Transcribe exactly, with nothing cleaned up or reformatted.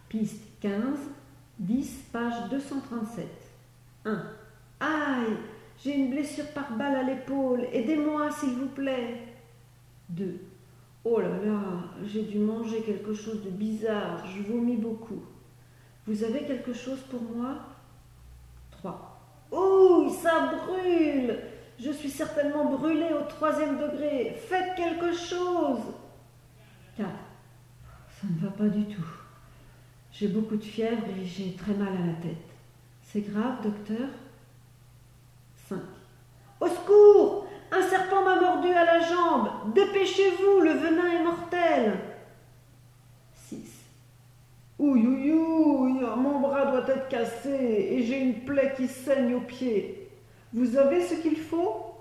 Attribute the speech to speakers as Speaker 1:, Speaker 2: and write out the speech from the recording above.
Speaker 1: Piste quinze, dix, page deux cent trente-sept. un. Aïe, j'ai une blessure par balle à l'épaule, aidez-moi s'il vous plaît. deux. Oh là là, j'ai dû manger quelque chose de bizarre, je vomis beaucoup. Vous avez quelque chose pour moi? trois. Ouh, ça brûle! Je suis certainement brûlée au troisième degré. Faites quelque chose! quatre. Ça ne va pas du tout. J'ai beaucoup de fièvre et j'ai très mal à la tête. C'est grave, docteur? cinq. Au secours! Un serpent m'a mordu à la jambe! Dépêchez-vous, le venin est mortel! six. Ouïe, ouïe, ouïe, mon bras doit être cassé et j'ai une plaie qui saigne au pied. Vous avez ce qu'il faut?